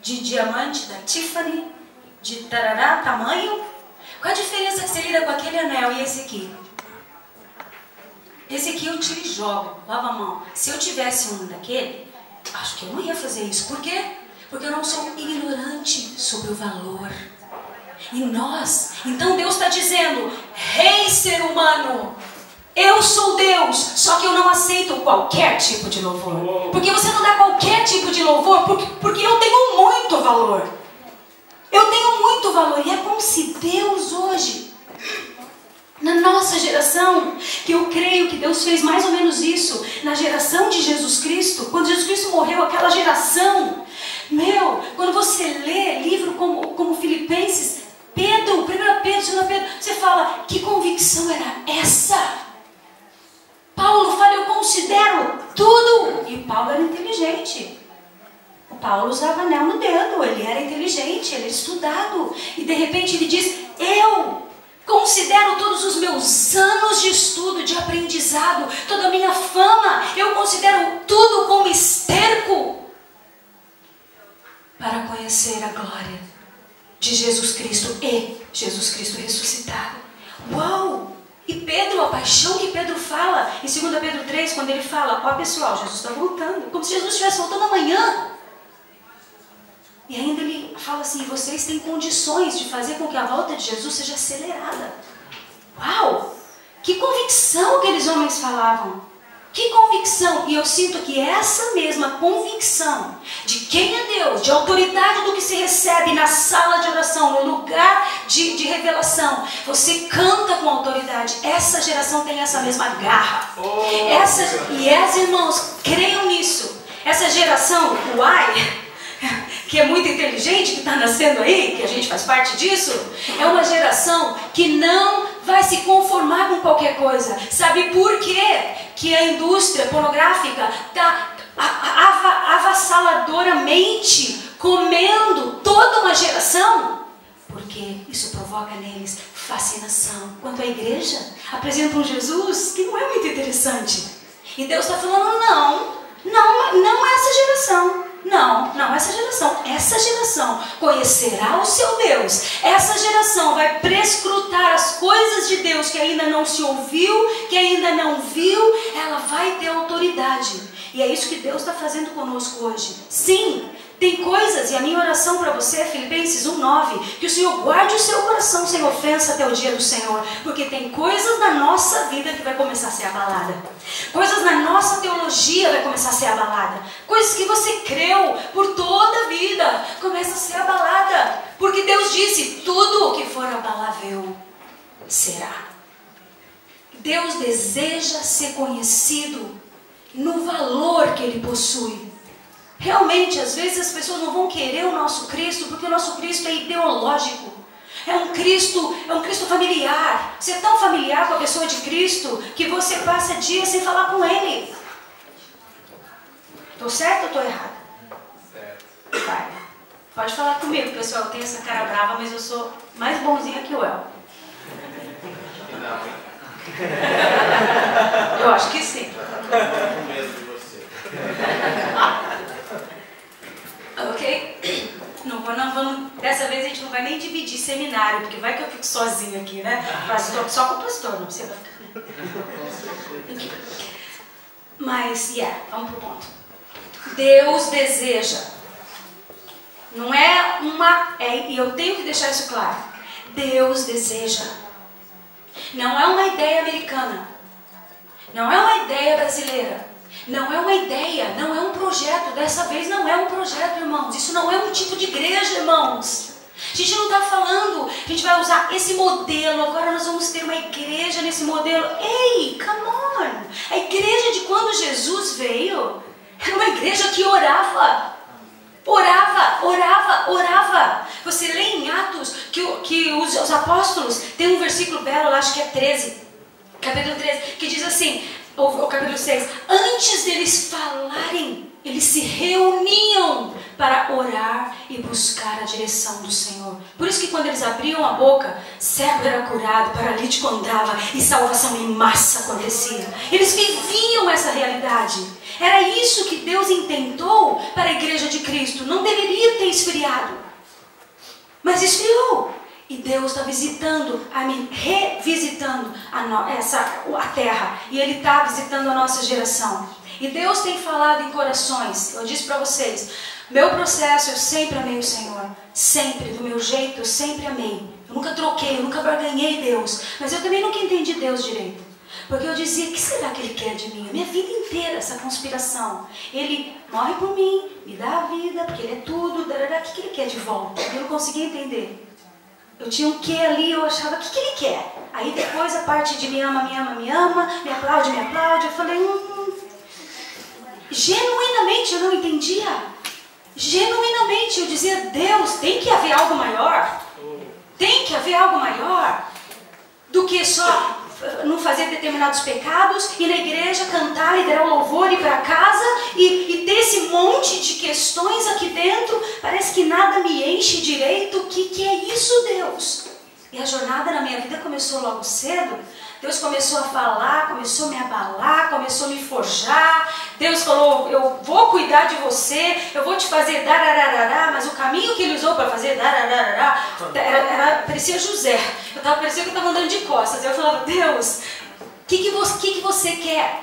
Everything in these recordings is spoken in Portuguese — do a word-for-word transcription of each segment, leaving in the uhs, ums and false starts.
de diamante da Tiffany, de tarará, tamanho. Qual a diferença que você lida com aquele anel e esse aqui? Esse aqui eu tiro e jogo, lava a mão. Se eu tivesse um daquele, acho que eu não ia fazer isso. Por quê? Porque eu não sou ignorante sobre o valor. E nós, então Deus está dizendo: rei ser humano, eu sou Deus, só que eu não aceito qualquer tipo de louvor. Porque você não dá qualquer tipo de louvor, porque, porque eu tenho muito valor. Eu tenho muito valor. E é como se Deus hoje, na nossa geração, que eu creio que Deus fez mais ou menos isso, na geração de Jesus Cristo, quando Jesus Cristo morreu, aquela geração, meu, quando você lê livro como, como Filipenses, Pedro, primeiro Pedro, segundo Pedro, você fala, que convicção era essa? Paulo fala, eu considero tudo. E Paulo era inteligente. O Paulo usava anel no dedo, ele era inteligente, ele era estudado. E de repente ele diz, eu considero todos os meus anos de estudo, de aprendizado, toda a minha fama, eu considero tudo como esterco para conhecer a glória de Jesus Cristo e Jesus Cristo ressuscitado. Uau! E Pedro, a paixão que Pedro fala em dois Pedro três, quando ele fala, ó pessoal, Jesus está voltando, como se Jesus estivesse voltando amanhã. E ainda ele fala assim, vocês têm condições de fazer com que a volta de Jesus seja acelerada. Uau! Que convicção aqueles homens falavam. Que convicção. E eu sinto que essa mesma convicção de quem é Deus, de autoridade do que se recebe na sala de oração, no lugar de, de revelação, você canta com autoridade. Essa geração tem essa mesma garra. Oh, essa, e as irmãos, creiam nisso. Essa geração, uai, que é muito inteligente, que está nascendo aí, que a gente faz parte disso, é uma geração que não vai se conformar com qualquer coisa. Sabe por quê? Que a indústria pornográfica está avassaladoramente comendo toda uma geração, porque isso provoca neles fascinação. Quanto à igreja, apresenta um Jesus que não é muito interessante. E Deus está falando, não, não, não é essa geração. Não, não, essa geração, essa geração conhecerá o seu Deus. Essa geração vai prescrutar as coisas de Deus que ainda não se ouviu, que ainda não viu. Ela vai ter autoridade. E é isso que Deus está fazendo conosco hoje. Sim, tem coisas, e a minha oração para você é Filipenses um, nove, que o Senhor guarde o seu coração sem ofensa até o dia do Senhor, porque tem coisas na nossa vida que vai começar a ser abalada, coisas na nossa teologia vai começar a ser abalada, coisas que você creu por toda a vida começa a ser abalada, porque Deus disse, tudo o que for abalável será. Deus deseja ser conhecido no valor que Ele possui. Realmente, às vezes as pessoas não vão querer o nosso Cristo, porque o nosso Cristo é ideológico. É um Cristo, é um Cristo familiar. Você é tão familiar com a pessoa de Cristo que você passa dias sem falar com Ele. Estou certo ou estou errada? Certo. Vai. Pode falar comigo, pessoal. Eu tenho essa cara brava, mas eu sou mais bonzinha que o El. Não. Eu acho que sim. Com medo de você. Ok? Não, não vamos, dessa vez a gente não vai nem dividir seminário, porque vai que eu fico sozinha aqui, né? Pastor, só com o pastor, não você vai ficar. Okay. Mas, yeah, vamos pro ponto. Deus deseja. Não é uma... É, e eu tenho que deixar isso claro. Deus deseja. Não é uma ideia americana. Não é uma ideia brasileira. Não é uma ideia, não é um projeto. Dessa vez não é um projeto, irmãos. Isso não é um tipo de igreja, irmãos. A gente não está falando, a gente vai usar esse modelo, agora nós vamos ter uma igreja nesse modelo. Ei, come on! A igreja de quando Jesus veio era uma igreja que orava. Orava, orava, orava. Você lê em Atos que, que os, os apóstolos, tem um versículo belo lá, acho que é treze, capítulo treze, que diz assim, ou, ou capítulo seis, antes deles falarem eles se reuniam para orar e buscar a direção do Senhor. Por isso que quando eles abriam a boca, cego era curado, paralítico andava e salvação em massa acontecia. Eles viviam essa realidade. Era isso que Deus intentou para a igreja de Cristo. Não deveria ter esfriado, mas esfriou. E Deus está visitando, a mim, revisitando a, no, essa, a terra. E Ele está visitando a nossa geração. E Deus tem falado em corações. Eu disse para vocês, meu processo, eu sempre amei o Senhor. Sempre, do meu jeito, eu sempre amei. Eu nunca troquei, eu nunca barganhei Deus. Mas eu também nunca entendi Deus direito. Porque eu dizia, o que será que Ele quer de mim? A minha vida inteira, essa conspiração. Ele morre por mim, me dá a vida, porque Ele é tudo. Darará, o que Ele quer de volta? Eu não conseguia entender. Eu tinha um quê ali, eu achava, o que, que Ele quer? Aí depois a parte de me ama, me ama, me ama, me aplaude, me aplaude. Eu falei, hum, genuinamente eu não entendia. Genuinamente eu dizia, Deus, tem que haver algo maior. Tem que haver algo maior do que só não fazer determinados pecados, ir na igreja, cantar, liderar o louvor, ir para casa e, e ter esse monte de questões aqui dentro. Parece que nada me enche direito. O que, que é isso, Deus? E a jornada na minha vida começou logo cedo. Deus começou a falar, começou a me abalar, começou a me forjar. Deus falou, eu vou cuidar de você, eu vou te fazer darararará, mas o caminho que Ele usou para fazer darararará, era, era, parecia José. Eu tava, parecia que eu estava andando de costas. Eu falava, Deus, o que, que, você, que, que você quer?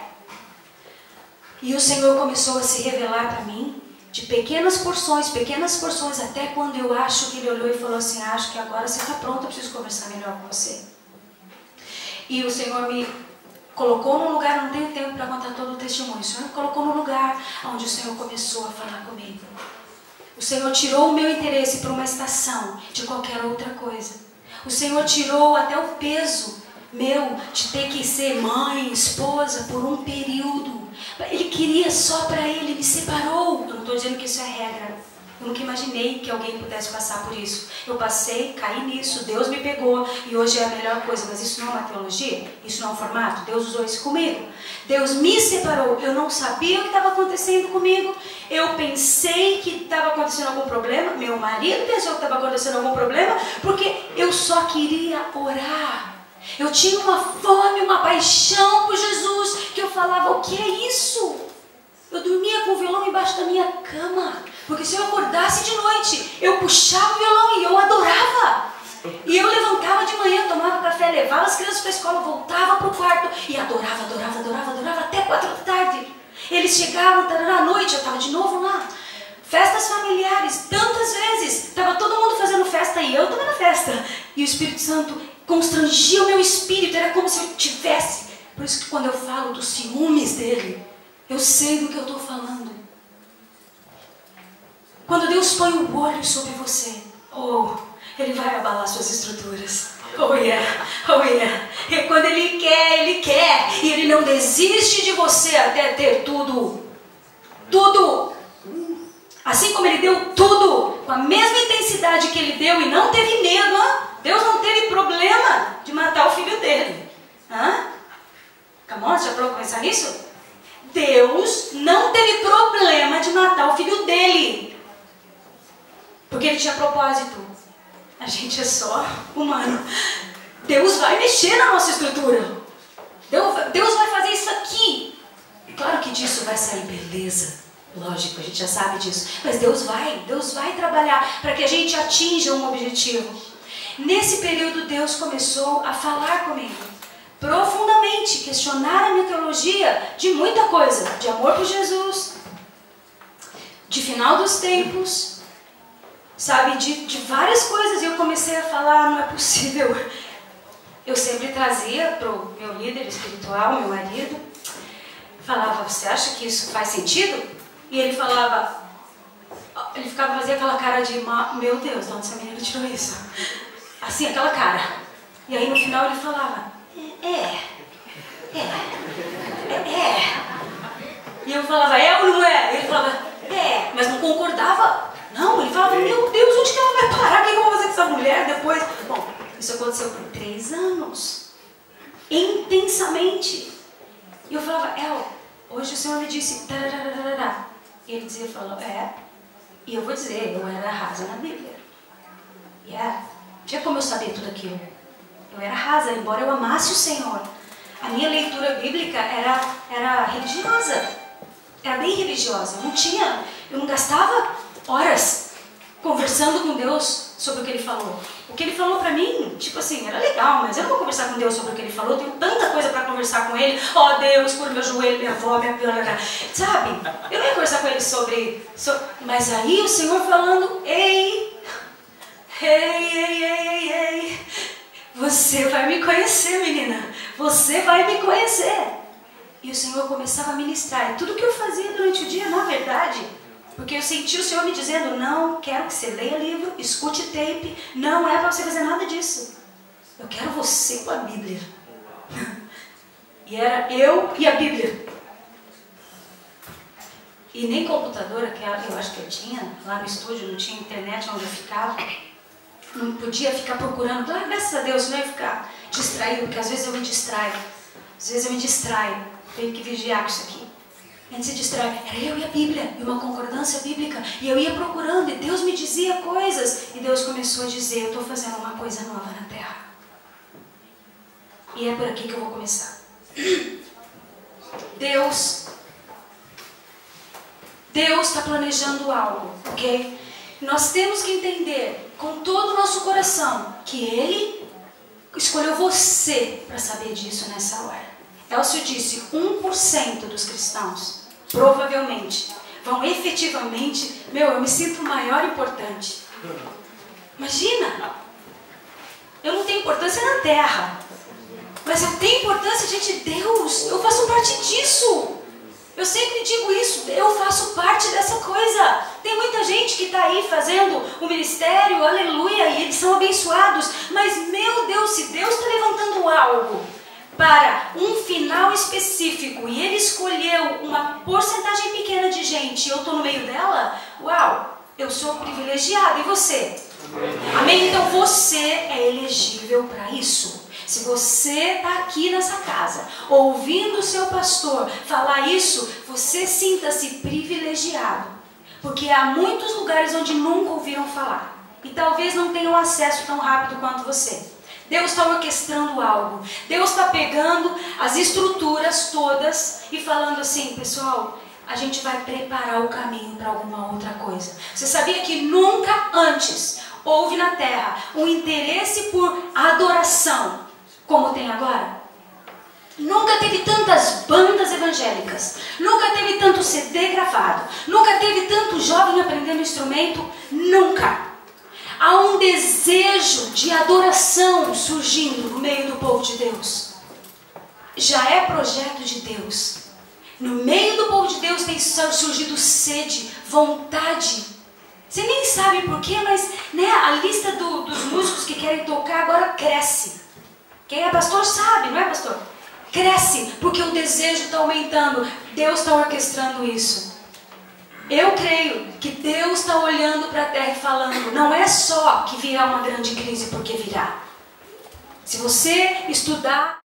E o Senhor começou a se revelar para mim, de pequenas porções, pequenas porções, até quando eu acho que Ele olhou e falou assim, acho que agora você está pronto, eu preciso conversar melhor com você. E o Senhor me colocou num lugar, eu não tenho tempo para contar todo o testemunho, o Senhor me colocou num lugar onde o Senhor começou a falar comigo. O Senhor tirou o meu interesse para uma estação de qualquer outra coisa. O Senhor tirou até o peso meu de ter que ser mãe, esposa por um período. Ele queria só para Ele, me separou. Eu não estou dizendo que isso é regra. Eu nunca imaginei que alguém pudesse passar por isso. Eu passei, caí nisso, Deus me pegou e hoje é a melhor coisa. Mas isso não é uma teologia? Isso não é um formato? Deus usou isso comigo. Deus me separou. Eu não sabia o que estava acontecendo comigo. Eu pensei que estava acontecendo algum problema. Meu marido pensou que estava acontecendo algum problema porque eu só queria orar. Eu tinha uma fome, uma paixão por Jesus que eu falava, o que é isso? Eu dormia com o violão embaixo da minha cama. Porque se eu acordasse de noite, eu puxava o violão e eu adorava. E eu levantava de manhã, tomava café, levava as crianças para a escola, voltava para o quarto e adorava, adorava, adorava, adorava até quatro da tarde. Eles chegavam, tarará, à noite, eu estava de novo lá. Festas familiares, tantas vezes. Estava todo mundo fazendo festa e eu estava na festa. E o Espírito Santo constrangia o meu espírito, era como se eu tivesse. Por isso que quando eu falo dos ciúmes dele, eu sei do que eu estou falando. Quando Deus põe o olho sobre você, oh, Ele vai abalar suas estruturas. Oh yeah, oh yeah. E quando Ele quer, Ele quer. E Ele não desiste de você até ter tudo. Tudo. Assim como Ele deu tudo, com a mesma intensidade que Ele deu e não teve medo, hein? Deus não teve problema de matar o filho dele. Hã? Come on, você já parou para pensar nisso? Deus não teve problema de matar o filho dele. Porque Ele tinha propósito. A gente é só humano. Deus vai mexer na nossa estrutura. Deus, Deus vai fazer isso aqui. Claro que disso vai sair beleza. Lógico, a gente já sabe disso. Mas Deus vai, Deus vai trabalhar para que a gente atinja um objetivo. Nesse período Deus começou a falar comigo. Profundamente, questionar a minha teologia de muita coisa. De amor por Jesus. De final dos tempos. Sabe, de, de várias coisas. E eu comecei a falar, não é possível. Eu sempre trazia para o meu líder espiritual, meu marido. Falava, você acha que isso faz sentido? E ele falava, ele ficava fazendo aquela cara de, meu Deus, de onde essa menina tirou isso? Assim, aquela cara. E aí no final ele falava, é, é, é, é. E eu falava, é ou não é? Ele falava, é, mas não concordava. Não, ele falava, meu Deus, onde que ela vai parar? O que eu vou fazer com essa mulher depois? Bom, isso aconteceu por três anos. Intensamente. E eu falava, El, hoje o Senhor me disse, tararararará. E ele dizia, falou, é, e eu vou dizer, eu era rasa na Bíblia. Yeah. Não tinha como eu saber tudo aquilo. Eu era rasa, embora eu amasse o Senhor. A minha leitura bíblica era, era religiosa. Era bem religiosa. Eu não tinha, eu não gastava horas conversando com Deus sobre o que Ele falou. O que Ele falou pra mim, tipo assim, era legal, mas eu não vou conversar com Deus sobre o que Ele falou. Eu tenho tanta coisa pra conversar com Ele. Ó, oh, Deus, por meu joelho, minha avó, minha piora, sabe? Eu não ia conversar com Ele sobre, sobre... Mas aí o Senhor falando, ei... Ei, ei, ei, ei, ei, você vai me conhecer, menina, você vai me conhecer. E o Senhor começava a ministrar, e tudo que eu fazia durante o dia, na verdade, porque eu senti o Senhor me dizendo, não quero que você leia livro, escute tape, não é para você fazer nada disso. Eu quero você com a Bíblia. E era eu e a Bíblia. E nem computador, aquela, eu acho que eu tinha, lá no estúdio, não tinha internet onde eu ficava. Não podia ficar procurando, ah, graças a Deus, não ia ficar distraído, porque às vezes eu me distraio. Às vezes eu me distraio. Tenho que vigiar com isso aqui. A gente se distrai. Era eu e a Bíblia, e uma concordância bíblica. E eu ia procurando, e Deus me dizia coisas. E Deus começou a dizer, eu estou fazendo uma coisa nova na terra. E é por aqui que eu vou começar. Deus, Deus está planejando algo, ok? Nós temos que entender com todo o nosso coração que Ele escolheu você para saber disso nessa hora. Elcio disse, um por cento dos cristãos, provavelmente, vão efetivamente, meu, eu me sinto maior importante. Imagina, eu não tenho importância na terra, mas eu tenho importância diante de Deus, eu faço parte disso. Eu sempre digo isso, eu faço parte dessa coisa. Tem muita gente que está aí fazendo o ministério, aleluia, e eles são abençoados. Mas, meu Deus, se Deus está levantando algo para um final específico e Ele escolheu uma porcentagem pequena de gente e eu estou no meio dela, uau, eu sou privilegiada. E você? Amém? Amém? Então você é elegível para isso. Se você está aqui nessa casa, ouvindo o seu pastor falar isso, você sinta-se privilegiado. Porque há muitos lugares onde nunca ouviram falar. E talvez não tenham acesso tão rápido quanto você. Deus está orquestrando algo. Deus está pegando as estruturas todas e falando assim, pessoal, a gente vai preparar o caminho para alguma outra coisa. Você sabia que nunca antes houve na terra um interesse por adoração como tem agora? Nunca teve tantas bandas evangélicas, nunca teve tanto C D gravado, nunca teve tanto jovem aprendendo instrumento, nunca. Há um desejo de adoração surgindo no meio do povo de Deus. Já é projeto de Deus. No meio do povo de Deus tem surgido sede, vontade. Você nem sabe porquê, mas né, a lista do, dos músicos que querem tocar agora cresce. Quem é pastor sabe, não é pastor? Cresce, porque o desejo está aumentando. Deus está orquestrando isso. Eu creio que Deus está olhando para a terra e falando, não é só que virá uma grande crise, porque virá. Se você estudar...